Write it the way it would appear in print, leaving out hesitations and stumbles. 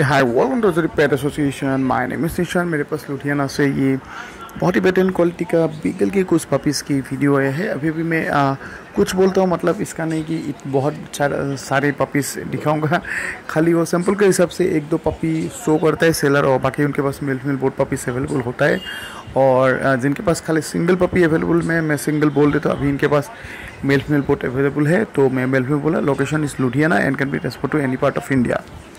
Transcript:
Hi welcome to pet association. My name is Nishan. मेरे पास लुधियाना से ये बहुत ही बेहतरीन क्वालिटी का बीगल के कुछ पपीज़ की वीडियो आया है। अभी भी मैं कुछ बोलता हूँ, मतलब इसका नहीं कि बहुत सारे पपीज़ दिखाऊंगा। खाली वो सैंपल के हिसाब से एक दो पपी शो करता है सेलर, और बाकी उनके पास मिल्क बोर्ड पपीज़ अवेलेबल होता है। और जिनके पास खाली सिंगल पपी अवेलेबल मैं सिंगल बोल देता हूँ। अभी इनके पास मिल्क बोर्ड अवेलेबल है, तो मैं मिल्क बोला। Location is Ludhiana and can be transport to any part of India.